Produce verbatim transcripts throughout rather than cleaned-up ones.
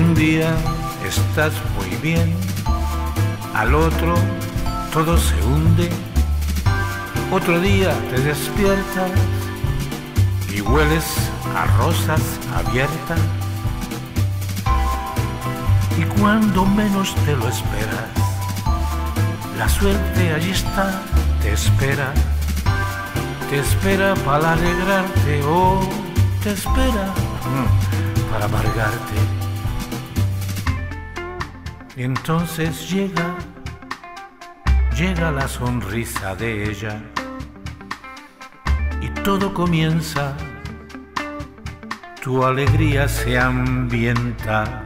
Un día estás muy bien, al otro todo se hunde. Otro día te despiertas y hueles a rosas abiertas. Y cuando menos te lo esperas, la suerte allí está, te espera. Te espera para alegrarte o te espera mm, para amargarte. Y entonces llega, llega la sonrisa de ella y todo comienza, tu alegría se ambienta.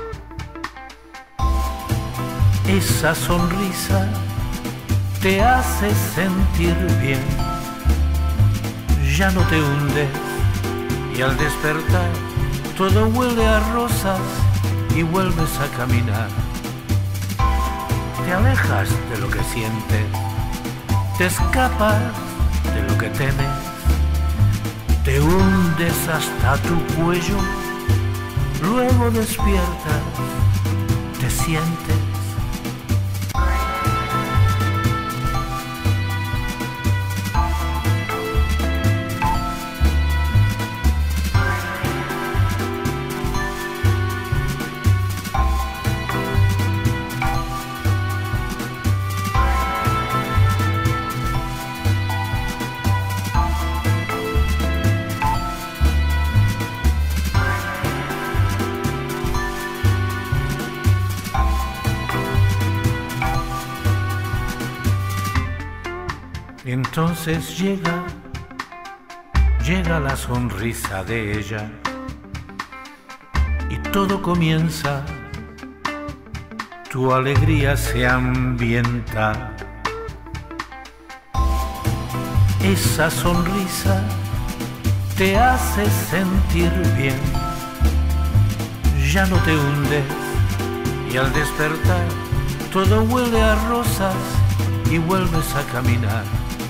Esa sonrisa te hace sentir bien, ya no te hundes y al despertar todo huele a rosas y vuelves a caminar. Te alejas de lo que sientes, te escapas de lo que temes, te hundes hasta tu cuello, luego despiertas, te sientes. Y entonces llega, llega la sonrisa de ella y todo comienza, tu alegría se ambienta. Esa sonrisa te hace sentir bien, ya no te hundes y al despertar todo huele a rosas y vuelves a caminar.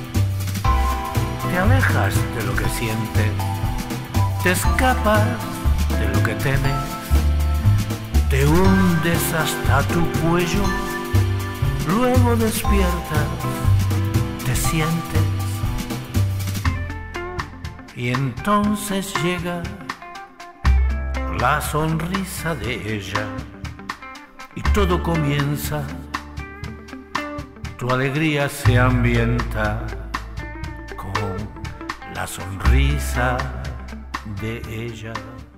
Te alejas de lo que sientes, te escapas de lo que temes, te hundes hasta tu cuello, luego despiertas, te sientes. Y entonces llega la sonrisa de ella y todo comienza, tu alegría se ambienta con la sonrisa de ella.